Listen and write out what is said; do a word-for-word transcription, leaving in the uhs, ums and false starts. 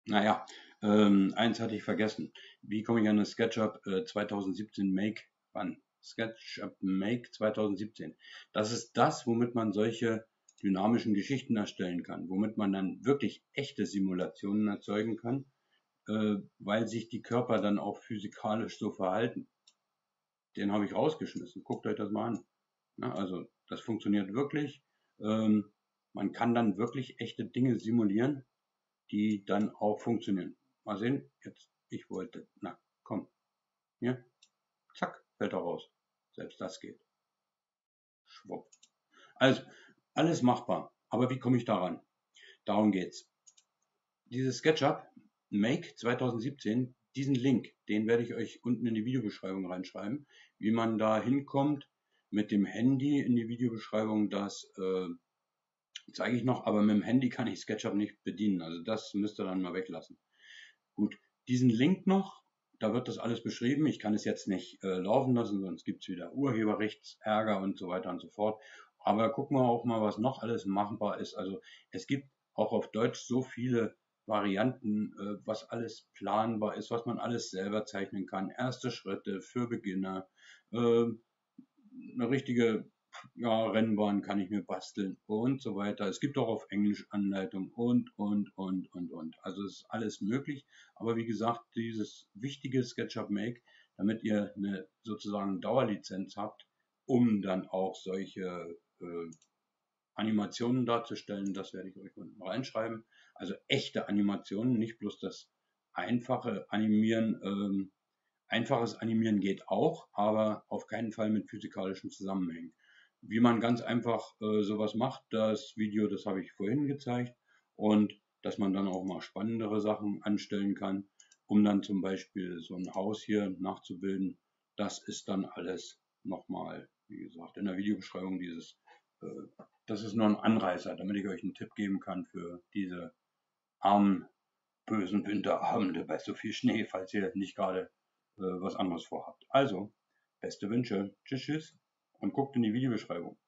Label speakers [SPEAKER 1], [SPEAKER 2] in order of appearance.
[SPEAKER 1] Naja, ähm, eins hatte ich vergessen. Wie komme ich an das SketchUp äh, zwanzig siebzehn Make ran? SketchUp Make zwanzig siebzehn. Das ist das, womit man solche dynamischen Geschichten erstellen kann, womit man dann wirklich echte Simulationen erzeugen kann, äh, weil sich die Körper dann auch physikalisch so verhalten. Den habe ich rausgeschmissen. Guckt euch das mal an. Ja, also das funktioniert wirklich. Ähm, Man kann dann wirklich echte Dinge simulieren, die dann auch funktionieren. Mal sehen, jetzt, ich wollte, na, komm, hier, zack, fällt er raus. Selbst das geht. Schwupp. Also, alles machbar. Aber wie komme ich daran? Darum geht's. Dieses SketchUp Make zwanzig siebzehn, diesen Link, den werde ich euch unten in die Videobeschreibung reinschreiben. Wie man da hinkommt mit dem Handy in die Videobeschreibung, das äh, zeige ich noch, aber mit dem Handy kann ich SketchUp nicht bedienen. Also das müsst ihr dann mal weglassen. Gut, diesen Link noch, da wird das alles beschrieben. Ich kann es jetzt nicht äh, laufen lassen, sonst gibt's wieder Urheberrechtsärger und so weiter und so fort. Aber gucken wir auch mal, was noch alles machbar ist. Also es gibt auch auf Deutsch so viele Varianten, äh, was alles planbar ist, was man alles selber zeichnen kann. Erste Schritte für Beginner, äh, eine richtige, ja, Rennbahn kann ich mir basteln und so weiter. Es gibt auch auf Englisch Anleitungen und, und, und, und, und. Also es ist alles möglich. Aber wie gesagt, dieses wichtige SketchUp Make, damit ihr eine sozusagen Dauerlizenz habt, um dann auch solche äh, Animationen darzustellen, das werde ich euch unten reinschreiben. Also echte Animationen, nicht bloß das einfache Animieren. Ähm, Einfaches Animieren geht auch, aber auf keinen Fall mit physikalischen Zusammenhängen. Wie man ganz einfach äh, sowas macht, das Video, das habe ich vorhin gezeigt, und dass man dann auch mal spannendere Sachen anstellen kann, um dann zum Beispiel so ein Haus hier nachzubilden. Das ist dann alles nochmal, wie gesagt, in der Videobeschreibung dieses, äh, das ist nur ein Anreißer, damit ich euch einen Tipp geben kann für diese armen, bösen Winterabende bei so viel Schnee, falls ihr nicht gerade äh, was anderes vorhabt. Also, beste Wünsche. Tschüss, tschüss und guckt in die Videobeschreibung.